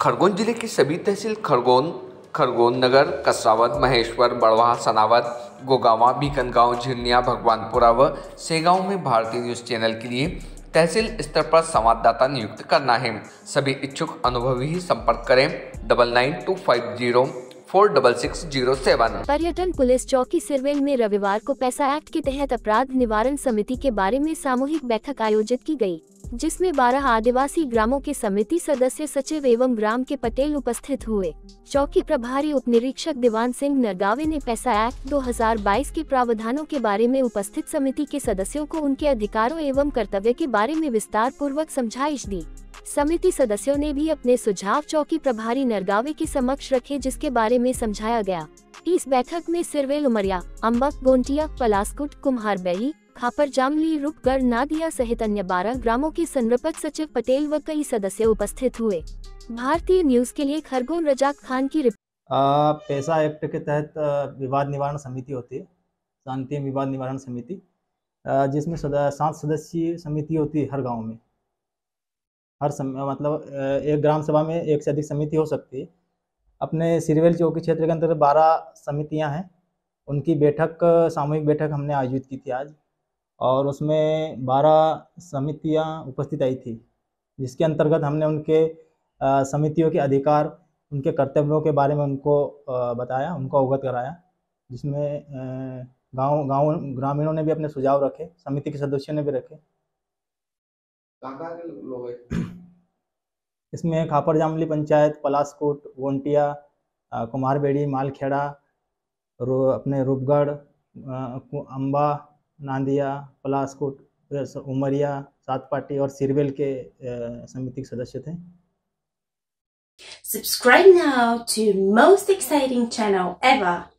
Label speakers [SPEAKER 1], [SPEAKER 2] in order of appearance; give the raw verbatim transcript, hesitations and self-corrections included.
[SPEAKER 1] खरगोन जिले की सभी तहसील खरगोन, खरगोन नगर, कसरावद, महेश्वर, बड़वाह, सनावद, गोगावा, बीकनगांव, झिरनिया, भगवानपुरा व सेगांव में भारतीय न्यूज चैनल के लिए तहसील स्तर पर संवाददाता नियुक्त करना है। सभी इच्छुक अनुभवी ही संपर्क करें double nine two five zero four double six zero seven.
[SPEAKER 2] पर्यटन पुलिस चौकी सिरवेल में रविवार को पैसा एक्ट के तहत अपराध निवारण समिति के बारे में सामूहिक बैठक आयोजित की गई, जिसमें बारह आदिवासी ग्रामों के समिति सदस्य, सचिव एवं ग्राम के पटेल उपस्थित हुए। चौकी प्रभारी उप निरीक्षक दीवान सिंह नरगावे ने पैसा एक्ट दो हज़ार बाईस के प्रावधानों के बारे में उपस्थित समिति के सदस्यों को उनके अधिकारों एवं कर्तव्य के बारे में विस्तार पूर्वक समझाइश दी। समिति सदस्यों ने भी अपने सुझाव चौकी प्रभारी नरगावे के समक्ष रखे, जिसके बारे में समझाया गया। इस बैठक में सिरवेल, उमरिया, अम्बक, गोंटिया, पलासकुट, कुम्हारबेही, खापर जामली, रूपगढ़, नादिया सहित अन्य बारह ग्रामों के संरक्षक सचिव पटेल व कई सदस्य उपस्थित हुए। भारतीय न्यूज के लिए खरगोन रजाक खान की रिपोर्ट।
[SPEAKER 3] पैसा एक्ट के तहत विवाद निवारण समिति होती है, शांति विवाद निवारण समिति, जिसमें सात सदस्यीय समिति होती है हर गांव में। हर सम, मतलब एक ग्राम सभा में एक से अधिक समिति हो सकती है। अपने सिरवेल चौकी क्षेत्र के अंतर्गत बारह समितियां हैं, उनकी बैठक, सामूहिक बैठक हमने आयोजित की थी आज, और उसमें बारह समितियां उपस्थित आई थी, जिसके अंतर्गत हमने उनके आ, समितियों के अधिकार, उनके कर्तव्यों के बारे में उनको आ, बताया, उनको अवगत कराया, जिसमें गांव गांव ग्रामीणों ने भी अपने सुझाव रखे, समिति के सदस्यों ने भी रखे।
[SPEAKER 1] कहाँ के लोग हैं?
[SPEAKER 3] इसमें खापर जामली पंचायत, पलासकोट, गोंटिया, कुमारबेड़ी, मालखेड़ा, रो अपने रूपगढ़, अम्बा, नादिया, पलासकोट, उमरिया, सातपाटी और सिरवेल के समिति के सदस्य थे।
[SPEAKER 4] Subscribe now to most exciting channel ever.